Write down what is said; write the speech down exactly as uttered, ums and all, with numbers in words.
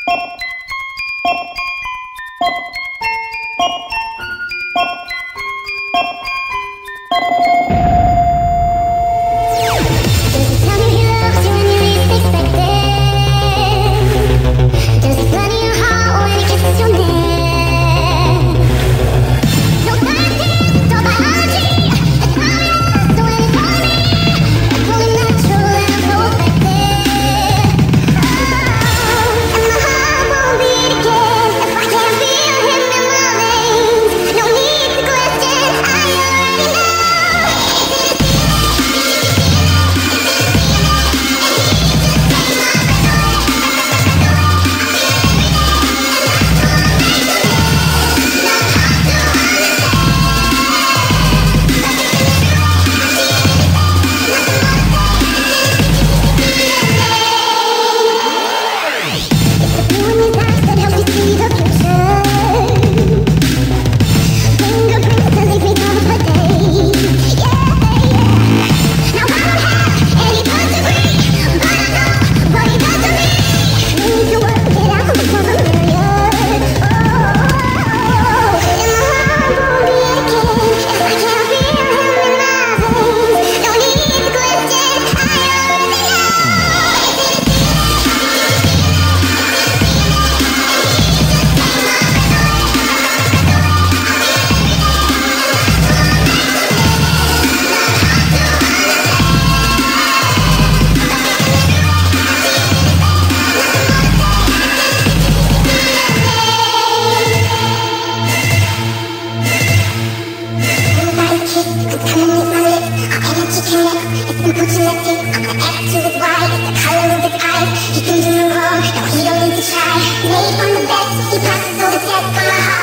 Unfortunately, I'm gonna act to his right. The color of his eyes, he can do no wrong. No, he don't need to try. Made from the best, he passes all the tests on my heart.